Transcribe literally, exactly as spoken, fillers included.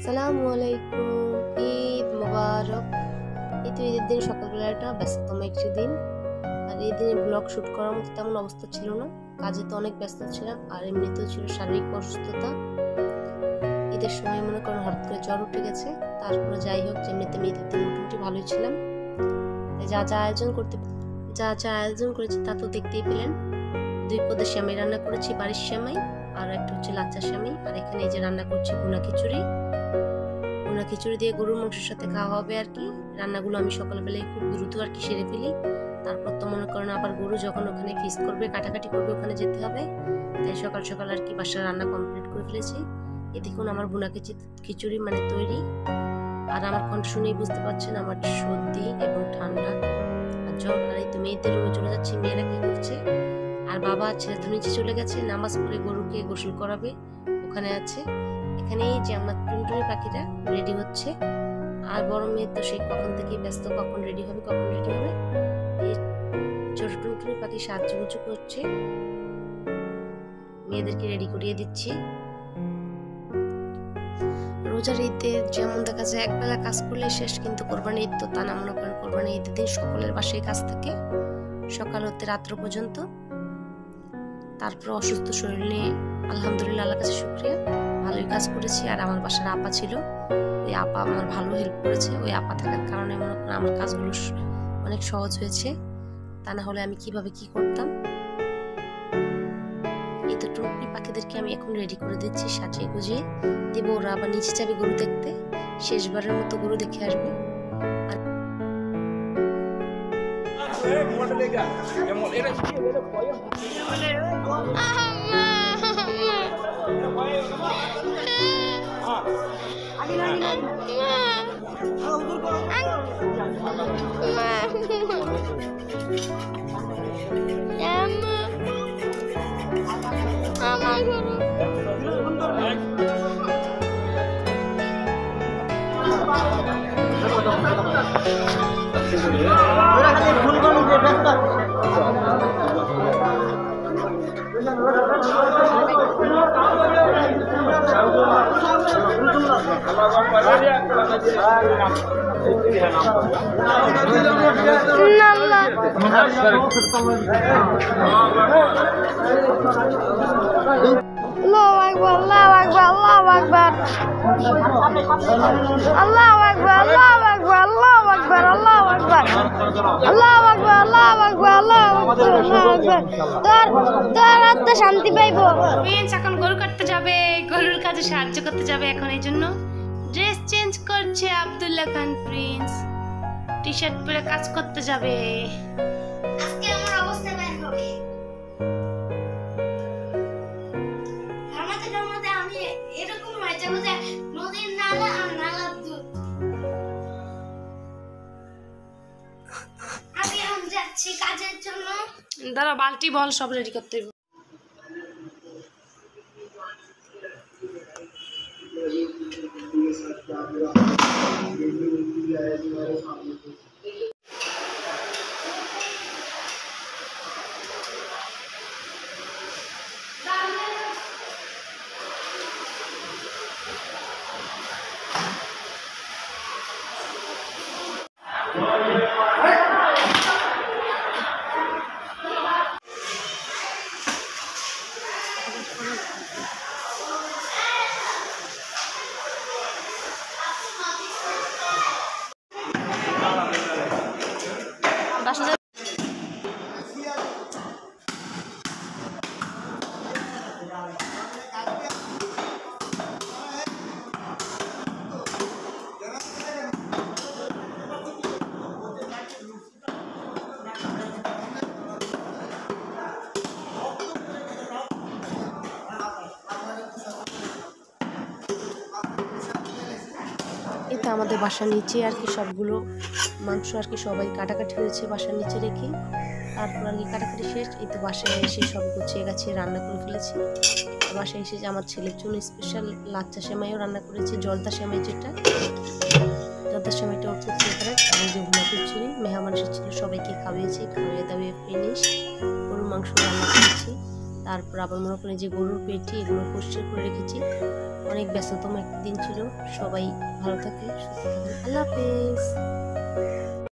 আসসালামু আলাইকুম, ঈদ মুবারক। এই তো ঈদের দিন সকালবেলাটা ব্যস্ততম একটি দিন, আর এই দিনে ব্লগ শ্যুট করার মতো তেমন অবস্থা ছিল না। কাজে তো অনেক ব্যস্ত ছিলাম, আর এমনিতেও ছিল শারীরিক অসুস্থতা। ঈদের সময় মনে করেন হঠাৎ করে জ্বর উঠে গেছে। তারপরে যাই হোক, যেমনিতে আমি ঈদের দিন মোটামুটি ভালোই ছিলাম। যা যা আয়োজন করতে যা যা আয়োজন করেছি তা তো দেখতেই পেলেন। দুই পদের সেমাই রান্না করেছি, বাড়ির সেমাই, আর একটা হচ্ছে লাচ্চা সেমাই। আর এখানে এই যে রান্না করছি ভুনা খিচুড়ি। ভুনা খিচুড়ি দিয়ে গরুর মাংসের সাথে খাওয়া হবে আর কি। রান্নাগুলো আমি সকালবেলায় খুব দ্রুত আর কি সেরে ফেলি। তারপর তো মনে করেন আবার গরু যখন ওখানে ফিস করবে, কাটাকাটি করবে, ওখানে যেতে হবে। তাই সকাল সকাল আর কি বাসার রান্না কমপ্লিট করে ফেলেছি। এ দেখুন আমার ভুনা খিচুড়ি মানে তৈরি। আর আমার কণ্ঠ শুনেই বুঝতে পারছেন আমার সর্দি এবং ঠান্ডা আর জ্বর। আর এই তো মেয়েদের রুমে চলে যাচ্ছি, মেয়েরা কি করছে। আর বাবা ছেলে তো নিচে চলে গেছে, নামাজ পড়ে গরুকে গোসল করাবে, ওখানে আছে। এখানে এই যে আমার টুনটুনি পাখিটা রেডি হচ্ছে। আর বড় মেয়ে তো সেই কখন থেকে ব্যস্ত, কখন রেডি হবে কখন রেডি হবে। এই ছোট টুনটুনি পাখি সাজুগুজু করছে, মেয়েদেরকে রেডি করিয়ে দিচ্ছি। রোজার ঈদে যেমন দেখা যায় একবেলা কাজ করলে শেষ, কিন্তু কোরবানি ঈদ তো তা না। মনে করেন কোরবানি ঈদের দিন সকলের বাসায় কাজ থাকে সকাল হতে রাত্র পর্যন্ত। তারপর অসুস্থ শরীর নিয়ে আলহামদুলিল্লাহ আল্লাহর কাছে শুকরিয়া, ভালোই কাজ করেছি। আর আমার বাসার আপা ছিল, ওই আপা আমার ভালো হেল্প করেছে। ওই আপা থাকার কারণে মনে করেন আমার কাজগুলো অনেক সহজ হয়েছে, তা না হলে আমি কিভাবে কি করতাম। এই তো টুনটুনি পাখিদেরকে আমি এখন রেডি করে দিচ্ছি, সাজিয়ে গুজিয়ে দেবো। ওরা আবার নিচে যাবে গরু দেখতে, শেষবারের মতো গরু দেখে আসবে। Allahu Akbar, Allahu Akbar, Allahu Akbar. Allahu Akbar, Allahu Akbar, Allahu Akbar, Allahu Akbar. Allahu Akbar, Allahu Akbar, Allahu Akbar, Allahu Akbar. তোর তোর আত্মা শান্তি পাইবো। প্রিন্স এখন গরু কাটতে যাবে, গরুর কাজে সাহায্য করতে যাবে। এখন এই জন্য ড্রেস চেঞ্জ করছে Abdullah Khan Prince, T shirt পরে কাজ করতে যাবে। আজকে আমার অবস্থা বের হবে। আমাদের মধ্যে আমি এরকম হয়ে যাবো যে নদীর নালা আর নালার দুধ। আমি এখন যাচ্ছি কাজের জন্য। দাঁড়া, বালতি বল সব রেডি করতে হবে। এটা আমাদের বাসার নিচে আর কি সবগুলো মাংস আর কি সবাই কাটাকাটি হয়েছে বাসার নিচে রেখে। তারপর আর কি কাটাকাটি শেষ। এই তো বাসায় এসে সব গুছিয়ে গাছিয়ে রান্না করে ফেলেছি। বাসায় এসে যে আমার ছেলের জন্য স্পেশাল লাচ্চা সেমাইও রান্না করেছি, জলদা সেমাই যেটা। জলদা সেমাইটা ওর খুব ফেভারিট। এবং যে ভুনা খিচুড়ি মেহমান এসেছিল সবাইকে খাওয়িয়েছি, খাওয়িয়ে দাওয়িয়ে ফিনিশ। গরুর মাংস রান্না করেছি। তারপর আবার মনে করি যে গরুর পেটি এগুলো পরিষ্কার করে রেখেছি। অনেক ব্যস্ততম একদিন ছিল। সবাই ভালো থাকে, সুস্থ থাকেন। আল্লাহ হাফেজ।